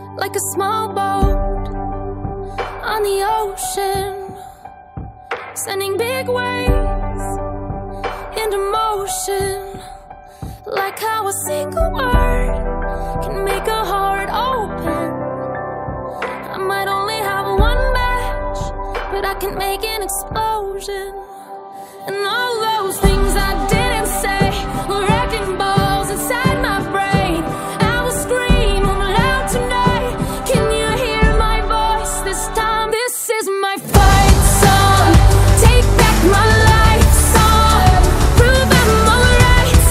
like a small boat on the ocean, sending big waves into motion. Like how a single word can make a heart open. I might only have one match, but I can make an explosion. And all those things I didn't say were wrecking balls inside my brain. I will scream loud tonight. Can you hear my voice this time? This is my fight song. Take back my life song. Prove I'm alright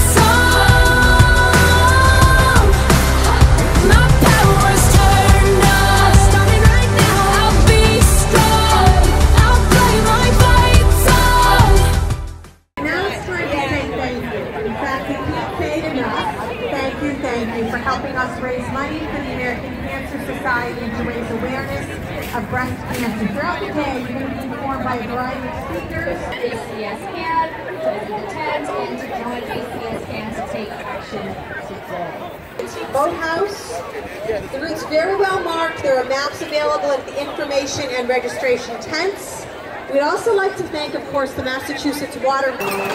song. My power's turned on. Starting right now. I'll be strong. I'll play my fight song. Now it's time to say thank you. In fact, we can't say it enough. Thank you for helping us raise money for the American Cancer Society and to raise awareness of breast cancer. Throughout the day, you're going to be informed by a variety of speakers. ACS Can, to attend and to join ACS Can to take action today. Boathouse. The route's very well marked. There are maps available at the information and registration tents. We'd also like to thank, of course, the Massachusetts Water.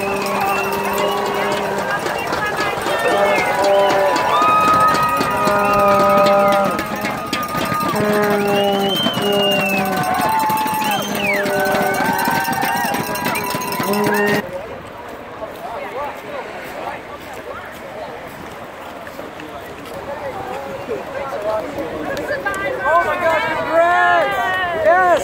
Oh my gosh, congrats! Yes!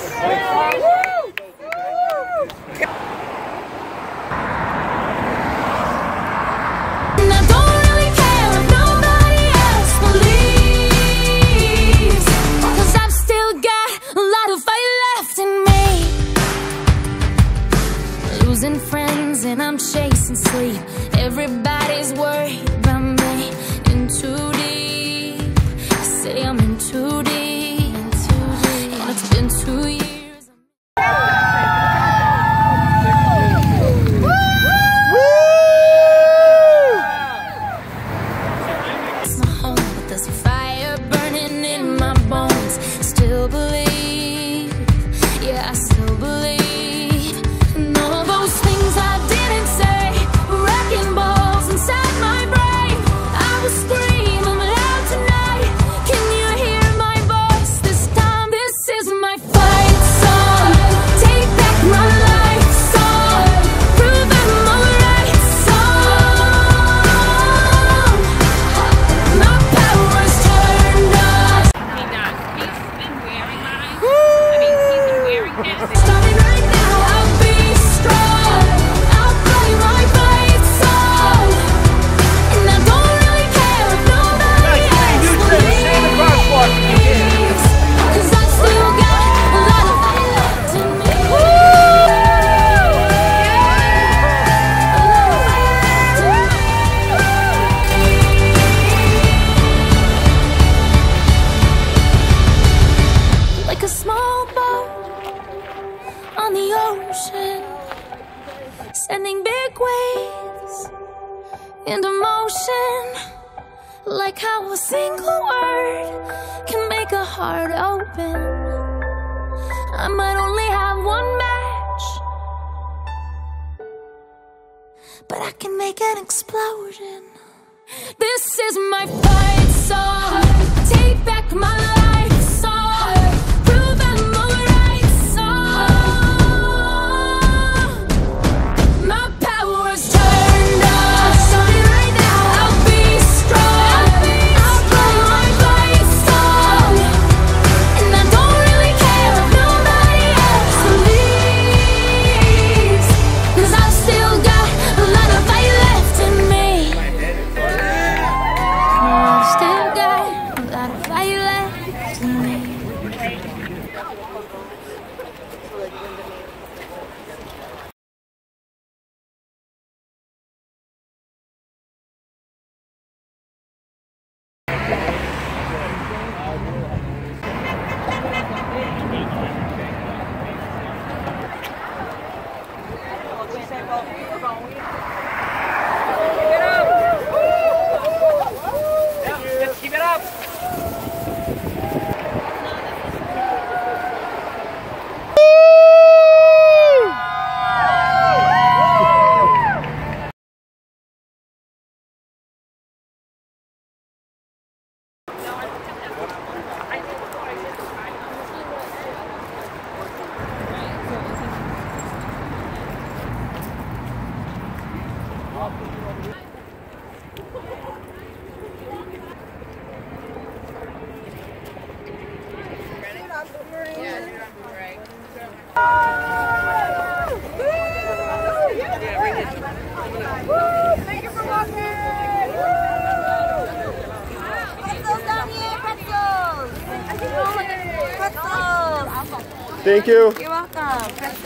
And I don't really care if nobody else believes, 'cause I've still got a lot of fight left in me. Losing friends and I'm chasing sleep. Everybody's worried about me. In too deep, say I'm in too deep, and it's been 2 years. It's my home, but there's a fire burning in my bones. Still believe, yeah, I still believe. And all those things I didn't say, wrecking balls inside my brain. I will scream loud tonight. Can you hear my voice this time? This is my fight song. Take back my life song. Prove I'm alright song. My power's turned on. He does. He's been wearing mine. I mean, he's been wearing this. Starting right now, I'll be strong. I'll play my fight song. And I don't really care if nobody else believes, 'cause I've still got a lot of fight left in me. A lot of fight left in me. Like a small boat on the ocean, sending big waves into motion. Like how a single word can make a heart open. I might only have one match, but I can make an explosion. This is my fight song. Take back my life song. Prove I'm alright song. My power's turned on. Starting right now. I'll be strong. I'll play my fight song. And I don't really care if nobody else believes, 'cause I've still got a lot of fight left in me. I've still got a lot of fight left Thank you for watching! Pretzels down here, pretzels! Pretzels! Thank you. You're welcome. Pretzels.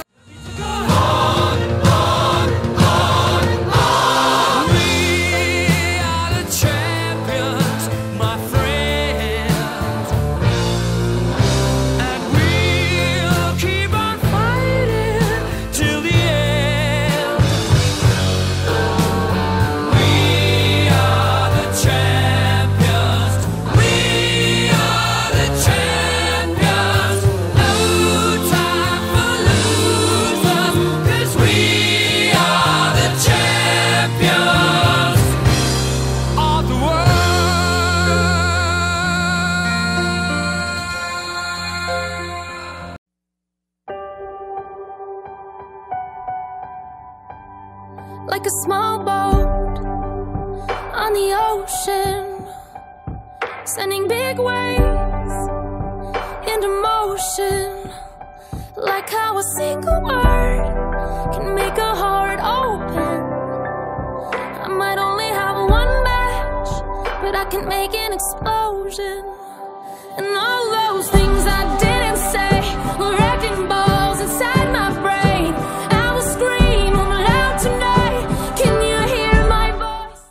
Like a small boat on the ocean, sending big waves into motion. Like how a single word can make a heart open. I might only have one match, but I can make an explosion. And all those things I didn't say were wrecking balls inside my brain. I will scream loud tonight. Can you hear my voice?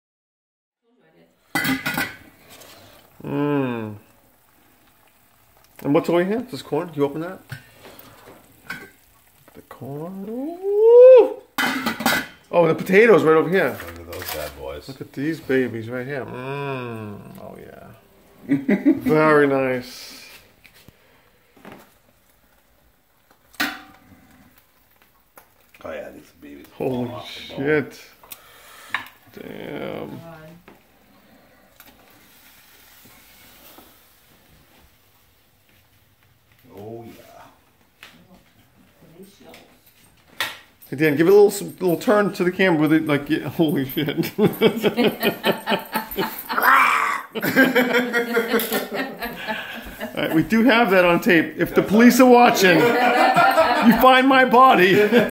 And what's over here? This corn? Can you open that? The corn. Ooh. Oh, the potatoes right over here. Look at those bad boys. Look at these babies right here. Oh yeah. Very nice. Oh yeah, these babies. Holy shit. Damn. Oh yeah. Hey Dan, give it a little turn to the camera with it, like, yeah, holy shit. Alright, we do have that on tape. If the police are watching, you find my body.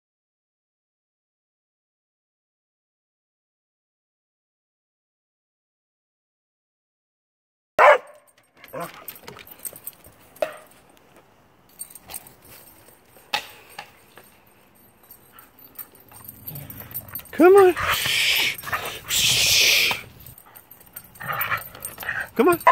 Come on. Shh. Shh. Come on.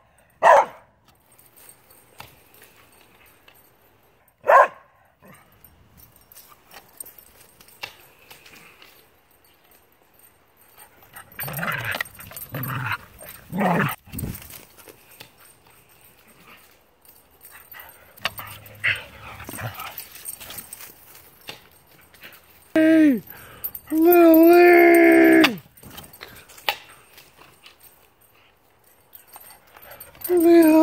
Hey, Lorelei!